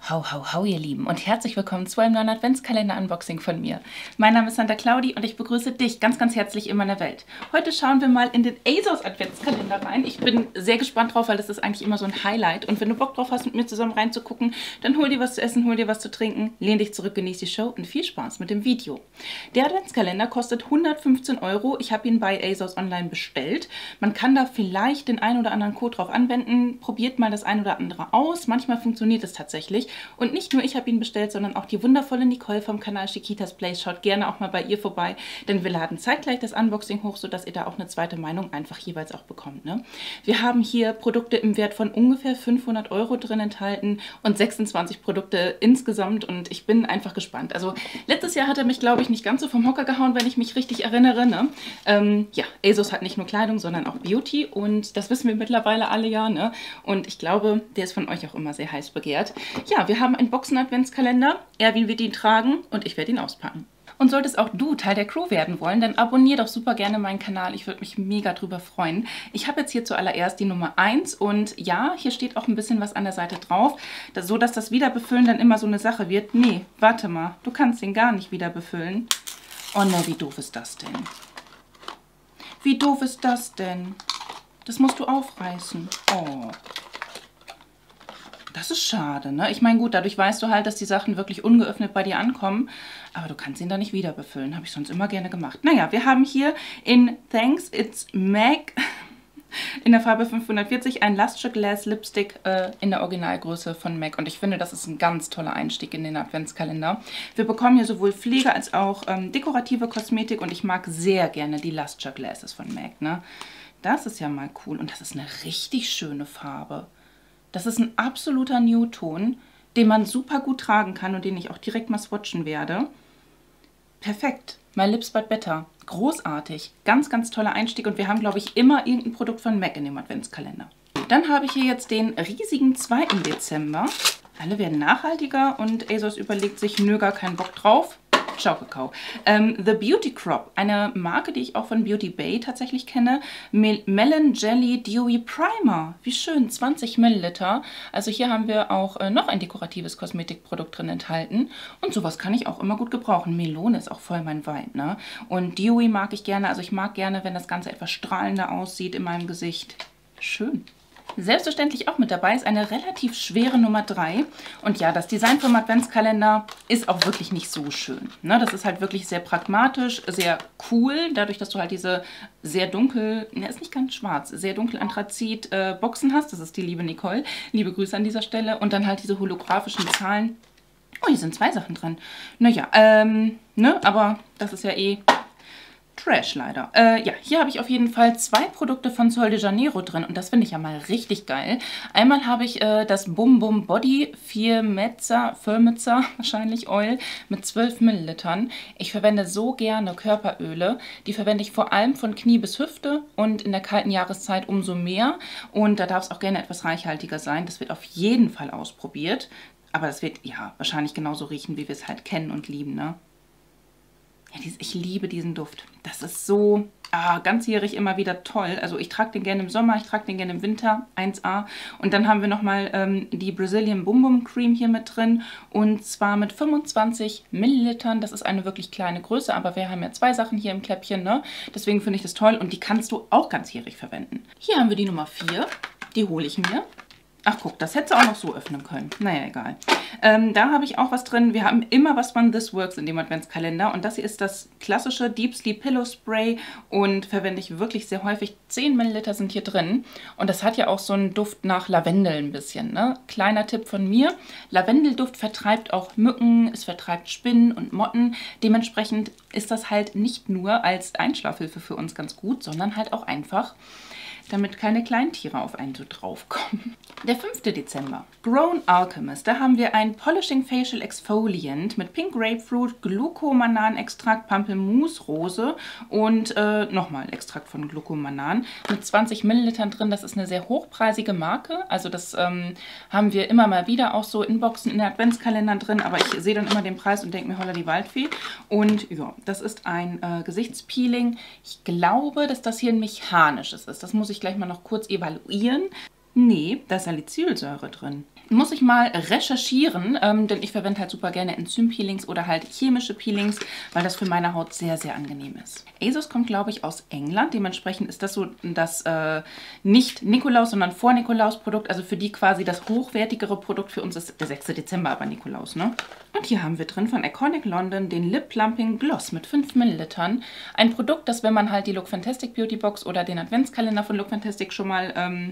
Hau, hau, hau, ihr Lieben und herzlich willkommen zu einem neuen Adventskalender-Unboxing von mir. Mein Name ist Santa Claudi und ich begrüße dich ganz, ganz herzlich in meiner Welt. Heute schauen wir mal in den ASOS Adventskalender rein. Ich bin sehr gespannt drauf, weil das ist eigentlich immer so ein Highlight. Und wenn du Bock drauf hast, mit mir zusammen reinzugucken, dann hol dir was zu essen, hol dir was zu trinken, lehn dich zurück, genieß die Show und viel Spaß mit dem Video. Der Adventskalender kostet 115 €. Ich habe ihn bei ASOS Online bestellt. Man kann da vielleicht den einen oder anderen Code drauf anwenden. Probiert mal das ein oder andere aus. Manchmal funktioniert es tatsächlich. Und nicht nur ich habe ihn bestellt, sondern auch die wundervolle Nicole vom Kanal Chiquitas Place. Schaut gerne auch mal bei ihr vorbei, denn wir laden zeitgleich das Unboxing hoch, sodass ihr da auch eine zweite Meinung einfach jeweils auch bekommt. Ne? Wir haben hier Produkte im Wert von ungefähr 500 € drin enthalten und 26 Produkte insgesamt und ich bin einfach gespannt. Also letztes Jahr hat er mich, glaube ich, nicht ganz so vom Hocker gehauen, wenn ich mich richtig erinnere. Ne? Ja, ASOS hat nicht nur Kleidung, sondern auch Beauty und das wissen wir mittlerweile alle ja. Ne? Und ich glaube, der ist von euch auch immer sehr heiß begehrt. Ja, wir haben einen Boxen-Adventskalender. Erwin wird ihn tragen und ich werde ihn auspacken. Und solltest auch du Teil der Crew werden wollen, dann abonniere doch super gerne meinen Kanal. Ich würde mich mega drüber freuen. Ich habe jetzt hier zuallererst die Nummer 1 und ja, hier steht auch ein bisschen was an der Seite drauf, so dass das Wiederbefüllen dann immer so eine Sache wird. Nee, warte mal, du kannst den gar nicht wieder befüllen. Oh ne, wie doof ist das denn? Wie doof ist das denn? Das musst du aufreißen. Oh. Das ist schade, ne? Ich meine, gut, dadurch weißt du halt, dass die Sachen wirklich ungeöffnet bei dir ankommen. Aber du kannst ihn da nicht wieder befüllen. Habe ich sonst immer gerne gemacht. Naja, wir haben hier in Thanks It's Meg in der Farbe 540 ein Luster Glass Lipstick in der Originalgröße von MAC. Und ich finde, das ist ein ganz toller Einstieg in den Adventskalender. Wir bekommen hier sowohl Pflege als auch dekorative Kosmetik. Und ich mag sehr gerne die Luster Glasses von MAC, ne? Das ist ja mal cool. Und das ist eine richtig schöne Farbe. Das ist ein absoluter Nude-Ton, den man super gut tragen kann und den ich auch direkt mal swatchen werde. Perfekt. My Lips But Better. Großartig. Ganz, ganz toller Einstieg und wir haben, glaube ich, immer irgendein Produkt von MAC in dem Adventskalender. Dann habe ich hier jetzt den riesigen 2. Dezember. Alle werden nachhaltiger und ASOS überlegt sich, nö, gar keinen Bock drauf. Ciao, Kakao. The Beauty Crop, eine Marke, die ich auch von Beauty Bay tatsächlich kenne. Melon Jelly Dewy Primer. Wie schön, 20 Milliliter. Also hier haben wir auch noch ein dekoratives Kosmetikprodukt drin enthalten. Und sowas kann ich auch immer gut gebrauchen. Melone ist auch voll mein Vibe, ne? Und Dewy mag ich gerne. Also ich mag gerne, wenn das Ganze etwas strahlender aussieht in meinem Gesicht. Schön. Selbstverständlich auch mit dabei ist eine relativ schwere Nummer 3. Und ja, das Design vom Adventskalender ist auch wirklich nicht so schön. Ne, das ist halt wirklich sehr pragmatisch, sehr cool. Dadurch, dass du halt diese sehr dunkel, ne, ist nicht ganz schwarz, sehr dunkel Anthrazit Boxen hast. Das ist die liebe Nicole. Liebe Grüße an dieser Stelle. Und dann halt diese holographischen Zahlen. Oh, hier sind 2 Sachen drin. Naja, ne, aber das ist ja eh Trash leider. Ja, hier habe ich auf jeden Fall 2 Produkte von Sol de Janeiro drin und das finde ich ja mal richtig geil. Einmal habe ich das Bum Bum Body Firmezza wahrscheinlich Oil mit 12 Millilitern. Ich verwende so gerne Körperöle. Die verwende ich vor allem von Knie bis Hüfte und in der kalten Jahreszeit umso mehr. Und da darf es auch gerne etwas reichhaltiger sein. Das wird auf jeden Fall ausprobiert. Aber das wird ja wahrscheinlich genauso riechen, wie wir es halt kennen und lieben, ne? Ja, ich liebe diesen Duft. Das ist so ganzjährig immer wieder toll. Also ich trage den gerne im Sommer, ich trage den gerne im Winter, 1A. Und dann haben wir nochmal die Brazilian Bum Bum Cream hier mit drin. Und zwar mit 25 Millilitern. Das ist eine wirklich kleine Größe, aber wir haben ja 2 Sachen hier im Kläppchen, ne? Deswegen finde ich das toll und die kannst du auch ganzjährig verwenden. Hier haben wir die Nummer 4. Die hole ich mir. Ach guck, das hätte sie auch noch so öffnen können. Naja, egal. Da habe ich auch was drin. Wir haben immer was von This Works in dem Adventskalender. Und das hier ist das klassische Deep Sleep Pillow Spray. Und verwende ich wirklich sehr häufig. 10 Milliliter sind hier drin. Und das hat ja auch so einen Duft nach Lavendel ein bisschen. Ne? Kleiner Tipp von mir. Lavendelduft vertreibt auch Mücken. Es vertreibt Spinnen und Motten. Dementsprechend ist das halt nicht nur als Einschlafhilfe für uns ganz gut, sondern halt auch einfach, damit keine Kleintiere auf einen so draufkommen. Der 5. Dezember. Grown Alchemist. Da haben wir ein Polishing Facial Exfoliant mit Pink Grapefruit, Glucomanan-Extrakt, Pampelmuse, Rose und nochmal Extrakt von Glucomanan mit 20 Millilitern drin. Das ist eine sehr hochpreisige Marke. Also das haben wir immer mal wieder auch so in Boxen, in den Adventskalendern drin. Aber ich sehe dann immer den Preis und denke mir, holla die Waldfee. Und ja, das ist ein Gesichtspeeling. Ich glaube, dass das hier ein mechanisches ist. Das muss ich gleich mal noch kurz evaluieren. Nee, da ist Salicylsäure drin. Muss ich mal recherchieren, denn ich verwende halt super gerne Enzympeelings oder halt chemische Peelings, weil das für meine Haut sehr, sehr angenehm ist. ASOS kommt, glaube ich, aus England. Dementsprechend ist das so das nicht Nikolaus, sondern Vor-Nikolaus-Produkt. Also für die quasi das hochwertigere Produkt. Für uns ist der 6. Dezember aber Nikolaus, ne? Und hier haben wir drin von Iconic London den Lip Plumping Gloss mit 5 Millilitern. Ein Produkt, das, wenn man halt die Look Fantastic Beauty Box oder den Adventskalender von Look Fantastic schon mal,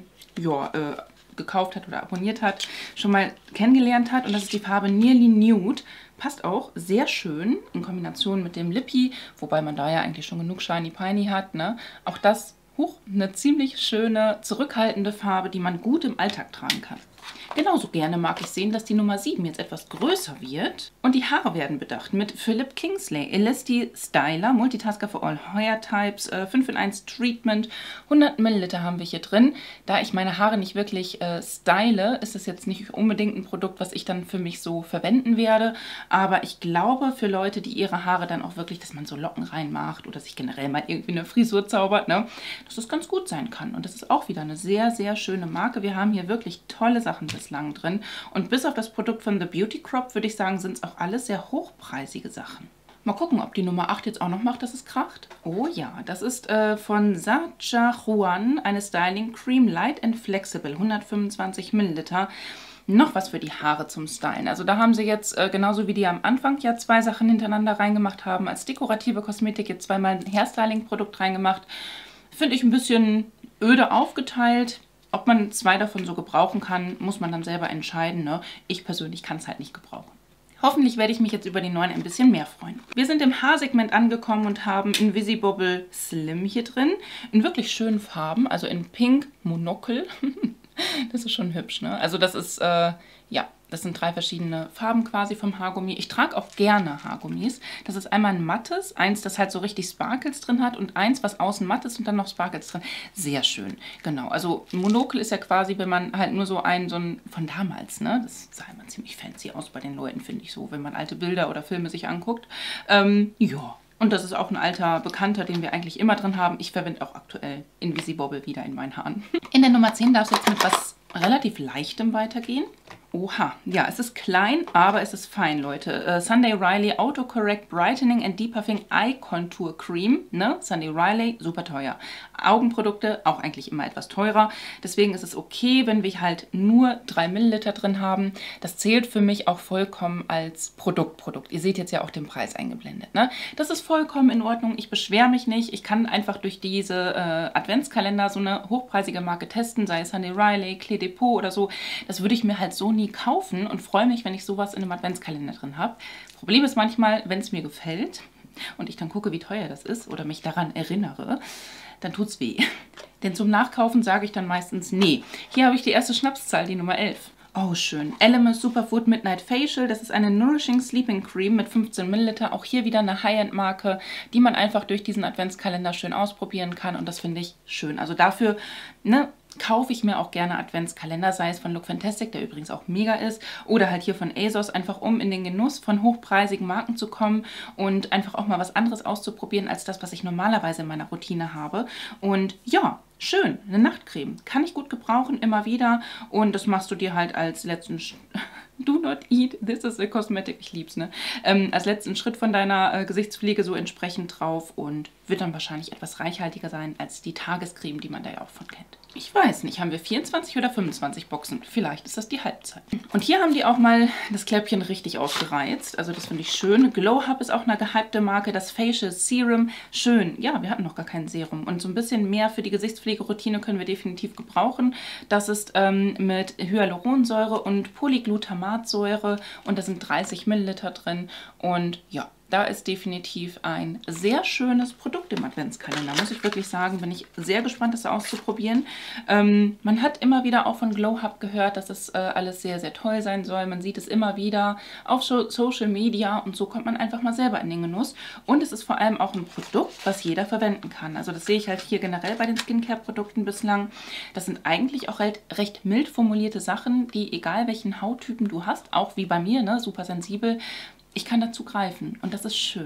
gekauft hat oder abonniert hat, schon mal kennengelernt hat. Und das ist die Farbe Nearly Nude. Passt auch sehr schön in Kombination mit dem Lippy, wobei man da ja eigentlich schon genug Shiny Piney hat, ne? Auch das, eine ziemlich schöne, zurückhaltende Farbe, die man gut im Alltag tragen kann. Genauso gerne mag ich sehen, dass die Nummer 7 jetzt etwas größer wird. Und die Haare werden bedacht mit Philip Kingsley Elasty Styler, Multitasker for all Hair Types, 5 in 1 Treatment, 100 Milliliter haben wir hier drin. Da ich meine Haare nicht wirklich style, ist das jetzt nicht unbedingt ein Produkt, was ich dann für mich so verwenden werde. Aber ich glaube, für Leute, die ihre Haare dann auch wirklich, dass man so Locken reinmacht oder sich generell mal irgendwie eine Frisur zaubert, ne, dass das ganz gut sein kann. Und das ist auch wieder eine sehr, sehr schöne Marke. Wir haben hier wirklich tolle Sachen bislang drin. Und bis auf das Produkt von The Beauty Crop, würde ich sagen, sind es auch alles sehr hochpreisige Sachen. Mal gucken, ob die Nummer 8 jetzt auch noch macht, dass es kracht. Oh ja, das ist von Sacha Juan eine Styling Cream Light and Flexible, 125 Milliliter. Noch was für die Haare zum Stylen. Also da haben sie jetzt, genauso wie die am Anfang ja 2 Sachen hintereinander reingemacht haben, als dekorative Kosmetik jetzt zweimal ein Hairstyling-Produkt reingemacht. Finde ich ein bisschen öde aufgeteilt. Ob man 2 davon so gebrauchen kann, muss man dann selber entscheiden, ne? Ich persönlich kann es halt nicht gebrauchen. Hoffentlich werde ich mich jetzt über die neuen ein bisschen mehr freuen. Wir sind im Haarsegment angekommen und haben Invisibobble Slim hier drin. In wirklich schönen Farben, also in Pink Monocle. Das ist schon hübsch, ne? Also das ist, ja, das sind 3 verschiedene Farben quasi vom Haargummi. Ich trage auch gerne Haargummis. Das ist einmal ein mattes, eins, das halt so richtig Sparkles drin hat und eins, was außen matt ist und dann noch Sparkles drin. Sehr schön, genau. Also Monokel ist ja quasi, wenn man halt nur so ein von damals, ne? Das sah immer ziemlich fancy aus bei den Leuten, finde ich so, wenn man alte Bilder oder Filme sich anguckt. Ja. Und das ist auch ein alter Bekannter, den wir eigentlich immer drin haben. Ich verwende auch aktuell Invisibobble wieder in meinen Haaren. In der Nummer 10 darf es jetzt mit was relativ Leichtem weitergehen. Oha, ja, es ist klein, aber es ist fein, Leute. Sunday Riley Autocorrect Brightening and Depuffing Eye Contour Cream. Ne? Sunday Riley, super teuer. Augenprodukte, auch eigentlich immer etwas teurer. Deswegen ist es okay, wenn wir halt nur 3 Milliliter drin haben. Das zählt für mich auch vollkommen als Produkt. Ihr seht jetzt ja auch den Preis eingeblendet. Ne? Das ist vollkommen in Ordnung. Ich beschwere mich nicht. Ich kann einfach durch diese Adventskalender so eine hochpreisige Marke testen, sei es Sunday Riley, Clé de Peau oder so. Das würde ich mir halt so nie kaufen und freue mich, wenn ich sowas in einem Adventskalender drin habe. Problem ist manchmal, wenn es mir gefällt und ich dann gucke, wie teuer das ist oder mich daran erinnere, dann tut's weh. Denn zum Nachkaufen sage ich dann meistens nee. Hier habe ich die erste Schnapszahl, die Nummer 11. Oh, schön. Elemis Superfood Midnight Facial. Das ist eine Nourishing Sleeping Cream mit 15 Milliliter. Auch hier wieder eine High-End-Marke, die man einfach durch diesen Adventskalender schön ausprobieren kann. Und das finde ich schön. Also dafür, ne, kaufe ich mir auch gerne Adventskalender, sei es von Look Fantastic, der übrigens auch mega ist, oder halt hier von ASOS, einfach um in den Genuss von hochpreisigen Marken zu kommen und einfach auch mal was anderes auszuprobieren, als das, was ich normalerweise in meiner Routine habe. Und ja, schön, eine Nachtcreme. Kann ich gut gebrauchen, immer wieder. Und das machst du dir halt als letzten... Do not eat, this is a cosmetic. Ich lieb's, ne? Als letzten Schritt von deiner Gesichtspflege so entsprechend drauf und wird dann wahrscheinlich etwas reichhaltiger sein als die Tagescreme, die man da ja auch von kennt. Ich weiß nicht, haben wir 24 oder 25 Boxen? Vielleicht ist das die Halbzeit. Und hier haben die auch mal das Kläppchen richtig ausgereizt. Also das finde ich schön. Glow Hub ist auch eine gehypte Marke. Das Facial Serum, schön. Ja, wir hatten noch gar kein Serum. Und so ein bisschen mehr für die Gesichtspflegeroutine können wir definitiv gebrauchen. Das ist mit Hyaluronsäure und Polygglutamatsäure. Und da sind 30 Milliliter drin. Und ja, da ist definitiv ein sehr schönes Produkt im Adventskalender, muss ich wirklich sagen. Bin ich sehr gespannt, das auszuprobieren. Man hat immer wieder auch von Glow Hub gehört, dass es alles sehr, sehr toll sein soll. Man sieht es immer wieder auf Social Media und so kommt man einfach mal selber in den Genuss. Und es ist vor allem auch ein Produkt, was jeder verwenden kann. Also das sehe ich halt hier generell bei den Skincare-Produkten bislang. Das sind eigentlich auch recht mild formulierte Sachen, die, egal welchen Hauttypen du hast, auch wie bei mir, ne, super sensibel, ich kann dazu greifen und das ist schön.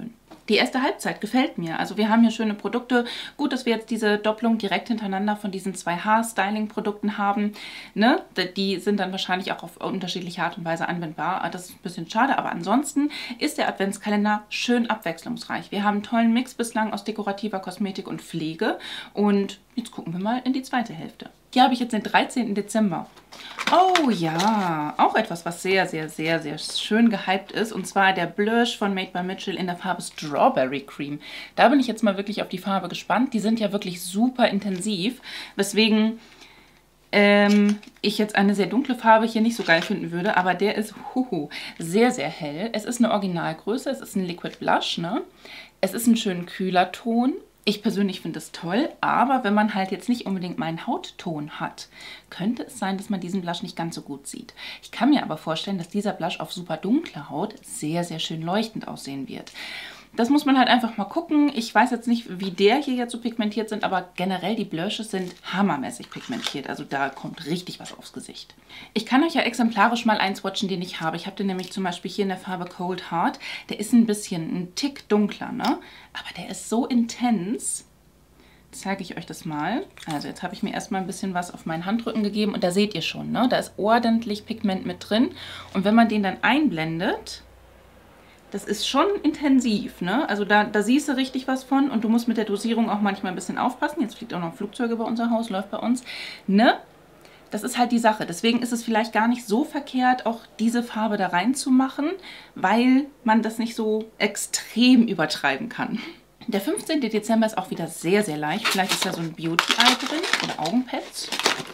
Die erste Halbzeit gefällt mir. Also wir haben hier schöne Produkte. Gut, dass wir jetzt diese Doppelung direkt hintereinander von diesen 2 Haarstyling-Produkten haben. Ne? Die sind dann wahrscheinlich auch auf unterschiedliche Art und Weise anwendbar. Das ist ein bisschen schade, aber ansonsten ist der Adventskalender schön abwechslungsreich. Wir haben einen tollen Mix bislang aus dekorativer Kosmetik und Pflege. Und jetzt gucken wir mal in die zweite Hälfte. Hier habe ich jetzt den 13. Dezember. Oh ja, auch etwas, was sehr, sehr, sehr, sehr schön gehypt ist. Und zwar der Blush von Made by Mitchell in der Farbe Strawberry Cream. Da bin ich jetzt mal wirklich auf die Farbe gespannt. Die sind ja wirklich super intensiv, weswegen ich jetzt eine sehr dunkle Farbe hier nicht so geil finden würde. Aber der ist sehr, sehr hell. Es ist eine Originalgröße, es ist ein Liquid Blush, ne? Es ist ein schön kühler Ton. Ich persönlich finde es toll, aber wenn man halt jetzt nicht unbedingt meinen Hautton hat, könnte es sein, dass man diesen Blush nicht ganz so gut sieht. Ich kann mir aber vorstellen, dass dieser Blush auf super dunkler Haut sehr, sehr schön leuchtend aussehen wird. Das muss man halt einfach mal gucken. Ich weiß jetzt nicht, wie der hier jetzt so pigmentiert sind, aber generell die Blushes sind hammermäßig pigmentiert. Also da kommt richtig was aufs Gesicht. Ich kann euch ja exemplarisch mal einen swatchen, den ich habe. Ich habe den nämlich zum Beispiel hier in der Farbe Cold Heart. Der ist ein bisschen, ein Tick dunkler, ne? Aber der ist so intens. Zeige ich euch das mal. Also jetzt habe ich mir erstmal ein bisschen was auf meinen Handrücken gegeben und da seht ihr schon, ne? Da ist ordentlich Pigment mit drin. Und wenn man den dann einblendet... Das ist schon intensiv, ne? Also da siehst du richtig was von und du musst mit der Dosierung auch manchmal ein bisschen aufpassen. Jetzt fliegt auch noch ein Flugzeug über unser Haus, läuft bei uns, ne? Das ist halt die Sache. Deswegen ist es vielleicht gar nicht so verkehrt, auch diese Farbe da reinzumachen, weil man das nicht so extrem übertreiben kann. Der 15. Dezember ist auch wieder sehr, sehr leicht. Vielleicht ist da so ein Beauty-Eye drin oder Augenpads.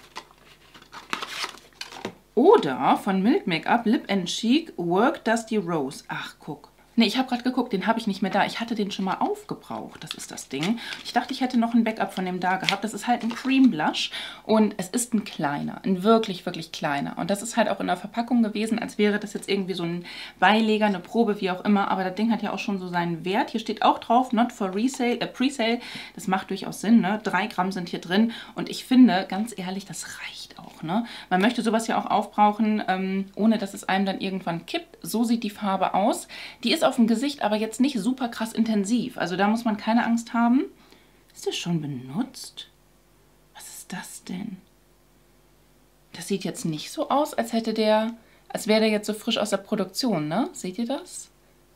Oder von Milk Makeup Lip and Cheek Work Dusty Rose. Ach, guck. Ne, ich habe gerade geguckt, den habe ich nicht mehr da. Ich hatte den schon mal aufgebraucht. Das ist das Ding. Ich dachte, ich hätte noch ein Backup von dem da gehabt. Das ist halt ein Cream Blush und es ist ein kleiner. Ein wirklich, wirklich kleiner. Und das ist halt auch in der Verpackung gewesen, als wäre das jetzt irgendwie so ein Beileger, eine Probe, wie auch immer. Aber das Ding hat ja auch schon so seinen Wert. Hier steht auch drauf, not for resale, Presale. Das macht durchaus Sinn, ne? 3 Gramm sind hier drin. Und ich finde, ganz ehrlich, das reicht auch, ne? Man möchte sowas ja auch aufbrauchen, ohne dass es einem dann irgendwann kippt. So sieht die Farbe aus. Die ist auf dem Gesicht, aber jetzt nicht super krass intensiv. Also da muss man keine Angst haben. Ist der schon benutzt? Was ist das denn? Das sieht jetzt nicht so aus, als wäre der jetzt so frisch aus der Produktion, ne? Seht ihr das?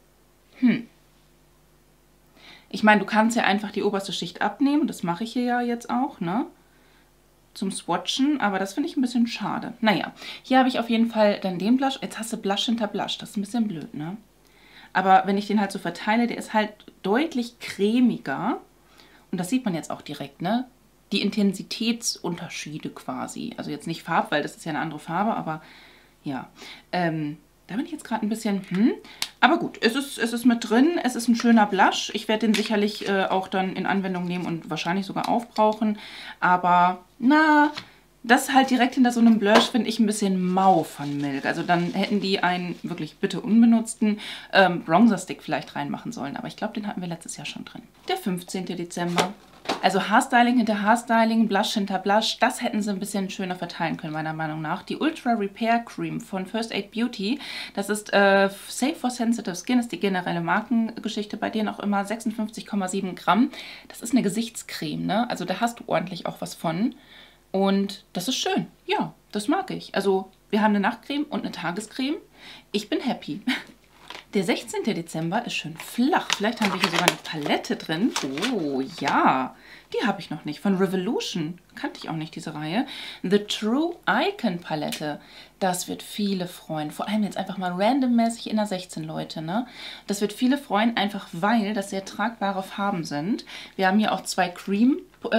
Ich meine, du kannst ja einfach die oberste Schicht abnehmen. Das mache ich hier ja jetzt auch, ne? Zum Swatchen, aber das finde ich ein bisschen schade. Naja, hier habe ich auf jeden Fall dann den Blush. Jetzt hast du Blush hinter Blush. Das ist ein bisschen blöd, ne? Aber wenn ich den halt so verteile, der ist halt deutlich cremiger. Und das sieht man jetzt auch direkt, ne? Die Intensitätsunterschiede quasi. Also jetzt nicht Farb, weil das ist ja eine andere Farbe, aber ja. Da bin ich jetzt gerade ein bisschen, Aber gut, es ist mit drin. Es ist ein schöner Blush. Ich werde den sicherlich auch dann in Anwendung nehmen und wahrscheinlich sogar aufbrauchen. Aber, na... Das halt direkt hinter so einem Blush finde ich ein bisschen mau von Milk. Also dann hätten die einen wirklich bitte unbenutzten Bronzer-Stick vielleicht reinmachen sollen. Aber ich glaube, den hatten wir letztes Jahr schon drin. Der 15. Dezember. Also Haarstyling hinter Haarstyling, Blush hinter Blush. Das hätten sie ein bisschen schöner verteilen können, meiner Meinung nach. Die Ultra Repair Cream von First Aid Beauty. Das ist Safe for Sensitive Skin, ist die generelle Markengeschichte. Bei denen auch immer 56,7 Gramm. Das ist eine Gesichtscreme, ne? Also da hast du ordentlich auch was von. Und das ist schön. Ja, das mag ich. Also wir haben eine Nachtcreme und eine Tagescreme. Ich bin happy. Der 16. Dezember ist schön flach. Vielleicht haben wir hier sogar eine Palette drin. Oh ja, die habe ich noch nicht. Von Revolution. Kannte ich auch nicht, diese Reihe. The True Icon Palette. Das wird viele freuen. Vor allem jetzt einfach mal randommäßig in der 16, Leute, ne? Das wird viele freuen, einfach weil das sehr tragbare Farben sind. Wir haben hier auch 2 Cream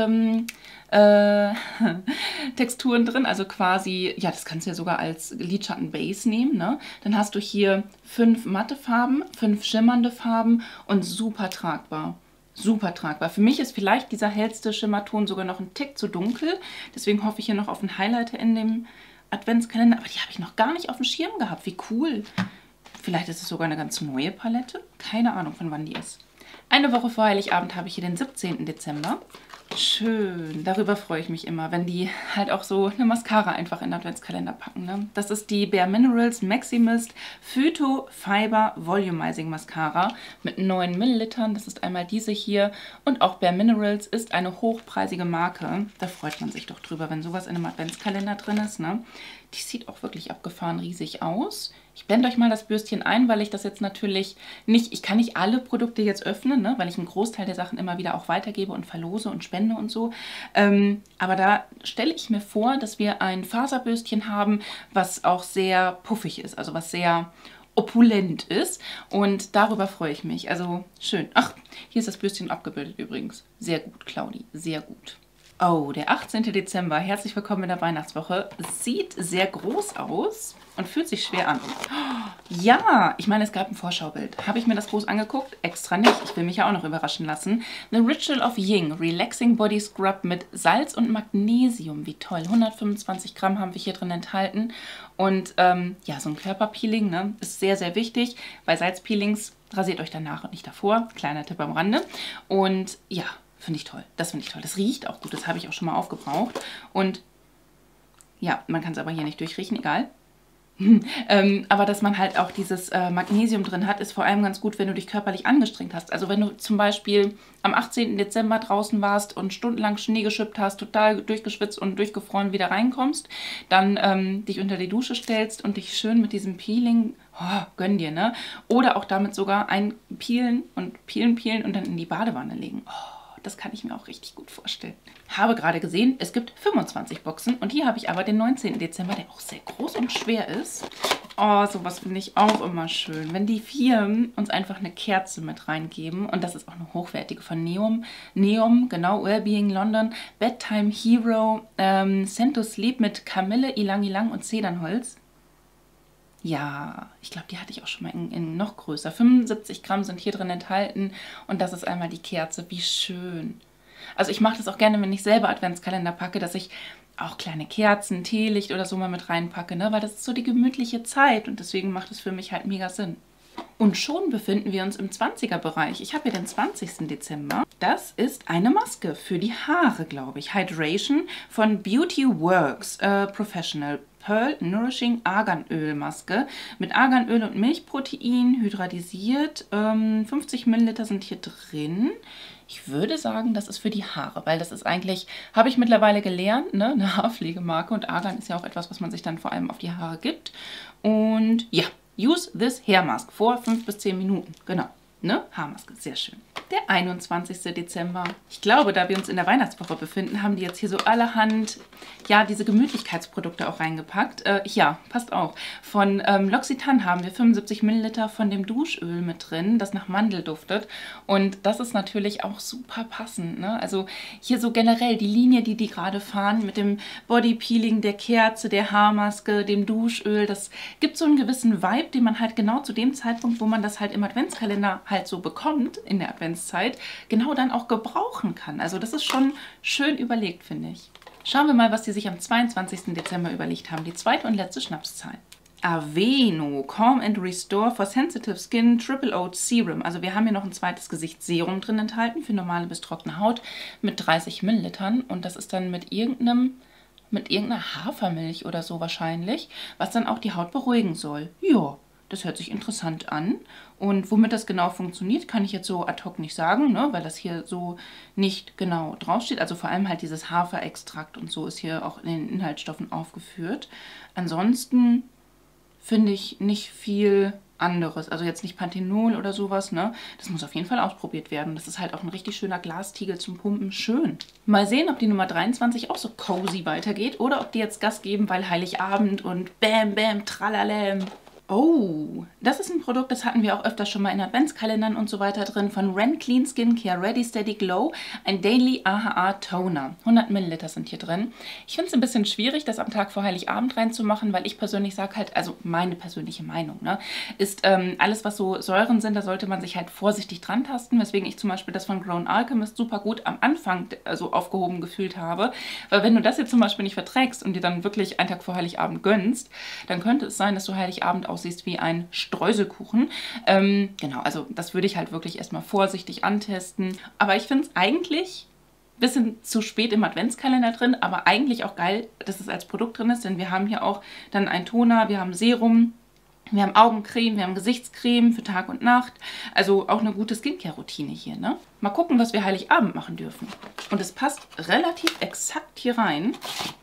Texturen drin, also quasi, ja, das kannst du ja sogar als Lidschatten-Base nehmen, ne? Dann hast du hier 5 matte Farben, 5 schimmernde Farben und super tragbar. Super tragbar. Für mich ist vielleicht dieser hellste Schimmerton sogar noch ein Tick zu dunkel, deswegen hoffe ich hier noch auf einen Highlighter in dem Adventskalender, aber die habe ich noch gar nicht auf dem Schirm gehabt. Wie cool. Vielleicht ist es sogar eine ganz neue Palette. Keine Ahnung, von wann die ist. Eine Woche vor Heiligabend habe ich hier den 17. Dezember. Schön, darüber freue ich mich immer, wenn die halt auch so eine Mascara einfach in den Adventskalender packen. Ne? Das ist die Bare Minerals Maximist Phyto Fiber Volumizing Mascara mit 9 Millilitern. Das ist einmal diese hier und auch Bare Minerals ist eine hochpreisige Marke. Da freut man sich doch drüber, wenn sowas in einem Adventskalender drin ist. Ne? Die sieht auch wirklich abgefahren riesig aus. Ich blende euch mal das Bürstchen ein, weil ich das jetzt natürlich nicht, ich kann nicht alle Produkte jetzt öffnen, ne, weil ich einen Großteil der Sachen immer wieder auch weitergebe und verlose und spende und so. Aber da stelle ich mir vor, dass wir ein Faserbürstchen haben, was auch sehr puffig ist, also was sehr opulent ist und darüber freue ich mich. Also schön. Ach, hier ist das Bürstchen abgebildet übrigens. Sehr gut, Claudi, sehr gut. Oh, der 18. Dezember. Herzlich willkommen in der Weihnachtswoche. Sieht sehr groß aus und fühlt sich schwer an. Ja, ich meine, es gab ein Vorschaubild. Habe ich mir das groß angeguckt? Extra nicht. Ich will mich ja auch noch überraschen lassen. The Ritual of Ying Relaxing Body Scrub mit Salz und Magnesium. Wie toll. 125 Gramm haben wir hier drin enthalten. Und ja, so ein Körperpeeling, ne, ist sehr, sehr wichtig. Bei Salzpeelings rasiert euch danach und nicht davor. Kleiner Tipp am Rande. Und ja, finde ich toll. Das finde ich toll. Das riecht auch gut. Das habe ich auch schon mal aufgebraucht. Und ja, man kann es aber hier nicht durchriechen, egal. Aber dass man halt auch dieses Magnesium drin hat, ist vor allem ganz gut, wenn du dich körperlich angestrengt hast. Also wenn du zum Beispiel am 18. Dezember draußen warst und stundenlang Schnee geschippt hast, total durchgeschwitzt und durchgefroren wieder reinkommst, dann dich unter die Dusche stellst und dich schön mit diesem Peeling, gönn dir, ne? Oder auch damit sogar einpeelen und peelen und dann in die Badewanne legen. Das kann ich mir auch richtig gut vorstellen. Habe gerade gesehen, es gibt 25 Boxen und hier habe ich aber den 19. Dezember, der auch sehr groß und schwer ist. Oh, sowas finde ich auch immer schön. Wenn die Firmen uns einfach eine Kerze mit reingeben und das ist auch eine hochwertige von Neom, genau, Wellbeing London, Bedtime Hero, Send to Sleep mit Kamille, Ylang Ylang und Zedernholz. Ja, ich glaube, die hatte ich auch schon mal in noch größer. 75 Gramm sind hier drin enthalten und das ist einmal die Kerze. Wie schön. Also ich mache das auch gerne, wenn ich selber Adventskalender packe, dass ich auch kleine Kerzen, Teelicht oder so mal mit reinpacke, ne? Weil das ist so die gemütliche Zeit und deswegen macht es für mich halt mega Sinn. Und schon befinden wir uns im 20er-Bereich. Ich habe hier den 20. Dezember. Das ist eine Maske für die Haare, glaube ich. Hydration von Beauty Works Professional Pearl Nourishing Arganöl Maske mit Arganöl und Milchprotein, hydratisiert. 50 Milliliter sind hier drin. Ich würde sagen, das ist für die Haare, weil das ist eigentlich, habe ich mittlerweile gelernt, ne, eine Haarpflegemarke und Argan ist ja auch etwas, was man sich dann vor allem auf die Haare gibt. Und ja, use this hair mask vor 5 bis 10 Minuten. Genau, ne? Haarmaske, sehr schön. Der 21. Dezember. Ich glaube, da wir uns in der Weihnachtswoche befinden, haben die jetzt hier so allerhand, ja, diese Gemütlichkeitsprodukte auch reingepackt. Ja, passt auch. Von L'Occitane haben wir 75 Milliliter von dem Duschöl mit drin, das nach Mandel duftet. Und das ist natürlich auch super passend, ne? Also hier so generell die Linie, die gerade fahren mit dem Bodypeeling, der Kerze, der Haarmaske, dem Duschöl, das gibt so einen gewissen Vibe, den man halt genau zu dem Zeitpunkt, wo man das halt im Adventskalender halt so bekommt, in der Adventszeit, genau dann auch gebrauchen kann. Also das ist schon schön überlegt, finde ich. Schauen wir mal, was die sich am 22. Dezember überlegt haben. Die zweite und letzte Schnapszahl. Aveno Calm and Restore for Sensitive Skin Triple Oat Serum. Also wir haben hier noch ein zweites Gesichtsserum drin enthalten für normale bis trockene Haut mit 30 Millilitern. Und das ist dann mit irgendeiner Hafermilch oder so wahrscheinlich, was dann auch die Haut beruhigen soll. Ja, das hört sich interessant an. Und womit das genau funktioniert, kann ich jetzt so ad hoc nicht sagen, ne, weil das hier so nicht genau draufsteht. Also vor allem halt dieses Haferextrakt und so ist hier auch in den Inhaltsstoffen aufgeführt. Ansonsten finde ich nicht viel anderes. Also jetzt nicht Panthenol oder sowas, ne? Das muss auf jeden Fall ausprobiert werden. Das ist halt auch ein richtig schöner Glastiegel zum Pumpen. Schön. Mal sehen, ob die Nummer 23 auch so cozy weitergeht oder ob die jetzt Gas geben, weil Heiligabend und Bam, Bam, Tralalam. Oh, das ist ein Produkt, das hatten wir auch öfter schon mal in Adventskalendern und so weiter drin, von Ren Clean Skincare Ready Steady Glow, ein Daily AHA Toner. 100 Milliliter sind hier drin. Ich finde es ein bisschen schwierig, das am Tag vor Heiligabend reinzumachen, weil ich persönlich sage halt, also meine persönliche Meinung, ne, ist alles, was so Säuren sind, da sollte man sich halt vorsichtig dran tasten, weswegen ich zum Beispiel das von Grown Alchemist super gut am Anfang so aufgehoben gefühlt habe, weil wenn du das jetzt zum Beispiel nicht verträgst und dir dann wirklich einen Tag vor Heiligabend gönnst, dann könnte es sein, dass du Heiligabend aussiehst wie ein Streuselkuchen. Genau, also das würde ich halt wirklich erstmal vorsichtig antesten. Aber ich finde es eigentlich Bisschen zu spät im Adventskalender drin, aber eigentlich auch geil, dass es als Produkt drin ist, denn wir haben hier auch dann einen Toner, wir haben Serum, wir haben Augencreme, wir haben Gesichtscreme für Tag und Nacht. Also auch eine gute Skincare-Routine hier, ne? Mal gucken, was wir Heiligabend machen dürfen. Und es passt relativ exakt hier rein.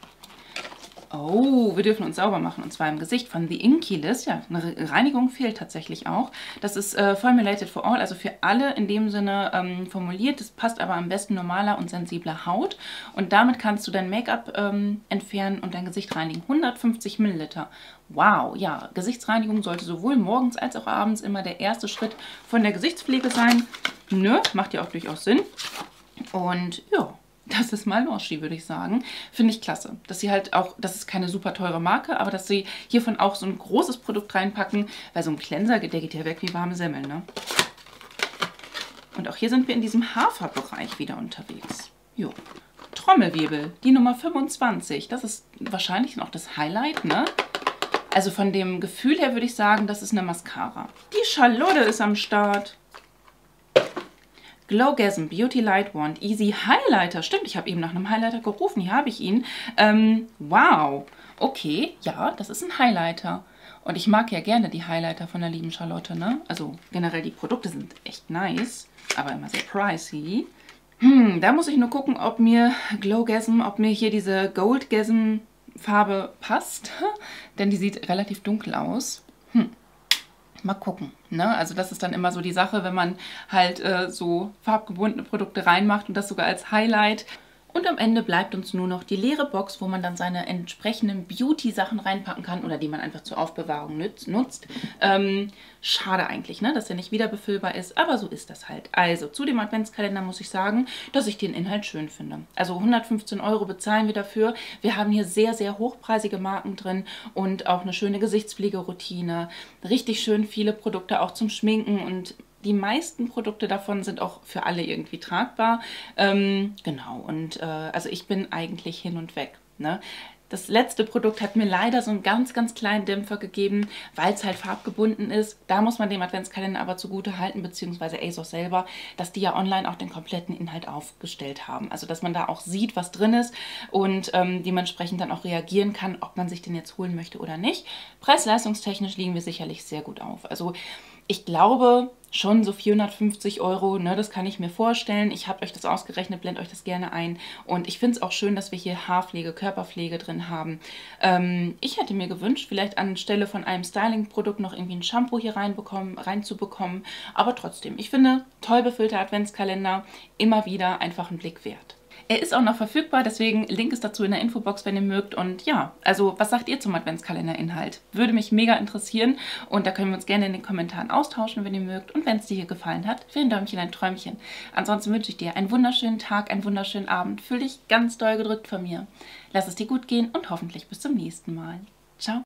Oh, wir dürfen uns sauber machen, und zwar im Gesicht von The Inky List. Ja, eine Reinigung fehlt tatsächlich auch. Das ist Formulated for All, also für alle in dem Sinne formuliert. Das passt aber am besten normaler und sensibler Haut. Und damit kannst du dein Make-up entfernen und dein Gesicht reinigen. 150 Milliliter. Wow, ja, Gesichtsreinigung sollte sowohl morgens als auch abends immer der erste Schritt von der Gesichtspflege sein. Ne, macht ja auch durchaus Sinn. Und ja, das ist mal Malnoshi, würde ich sagen. Finde ich klasse. Dass sie halt auch, das ist keine super teure Marke, aber dass sie hiervon auch so ein großes Produkt reinpacken, weil so ein Cleanser, der geht ja weg wie warme Semmeln, ne? Und auch hier sind wir in diesem Haferbereich wieder unterwegs. Jo. Trommelwirbel, die Nummer 25. Das ist wahrscheinlich noch das Highlight, ne? Also von dem Gefühl her würde ich sagen, das ist eine Mascara. Die Charlotte ist am Start. Glowgasm Beauty Light Wand Easy Highlighter. Stimmt, ich habe eben nach einem Highlighter gerufen. Hier habe ich ihn. Wow. Okay, ja, das ist ein Highlighter. Und ich mag ja gerne die Highlighter von der lieben Charlotte, ne? Also generell die Produkte sind echt nice, aber immer sehr pricey. Da muss ich nur gucken, ob mir Glowgasm, ob mir hier diese Goldgasm Farbe passt. Denn die sieht relativ dunkel aus. Mal gucken, ne? Also das ist dann immer so die Sache, wenn man halt so farbgebundene Produkte reinmacht und das sogar als Highlight. Und am Ende bleibt uns nur noch die leere Box, wo man dann seine entsprechenden Beauty-Sachen reinpacken kann oder die man einfach zur Aufbewahrung nutzt. Schade eigentlich, ne, dass der nicht wieder befüllbar ist, aber so ist das halt. Also zu dem Adventskalender muss ich sagen, dass ich den Inhalt schön finde. Also 115 € bezahlen wir dafür. Wir haben hier sehr, sehr hochpreisige Marken drin und auch eine schöne Gesichtspflegeroutine. Richtig schön viele Produkte auch zum Schminken und die meisten Produkte davon sind auch für alle irgendwie tragbar. Genau, und also ich bin eigentlich hin und weg, ne? Das letzte Produkt hat mir leider so einen ganz, ganz kleinen Dämpfer gegeben, weil es halt farbgebunden ist. Da muss man dem Adventskalender aber zugute halten, beziehungsweise ASOS selber, dass die ja online auch den kompletten Inhalt aufgestellt haben. Also, dass man da auch sieht, was drin ist und dementsprechend dann auch reagieren kann, ob man sich den jetzt holen möchte oder nicht. Preis-leistungstechnisch liegen wir sicherlich sehr gut auf. Also, ich glaube schon so 450 €, ne, das kann ich mir vorstellen. Ich habe euch das ausgerechnet, blende euch das gerne ein. Und ich finde es auch schön, dass wir hier Haarpflege, Körperpflege drin haben. Ich hätte mir gewünscht, vielleicht anstelle von einem Styling-Produkt noch irgendwie ein Shampoo hier reinzubekommen. Aber trotzdem, ich finde, toll befüllter Adventskalender, immer wieder einfach einen Blick wert. Er ist auch noch verfügbar, deswegen Link ist dazu in der Infobox, wenn ihr mögt. Und ja, also was sagt ihr zum Adventskalender-Inhalt? Würde mich mega interessieren und da können wir uns gerne in den Kommentaren austauschen, wenn ihr mögt. Und wenn es dir hier gefallen hat, für ein Däumchen, ein Träumchen. Ansonsten wünsche ich dir einen wunderschönen Tag, einen wunderschönen Abend. Fühl dich ganz doll gedrückt von mir. Lass es dir gut gehen und hoffentlich bis zum nächsten Mal. Ciao!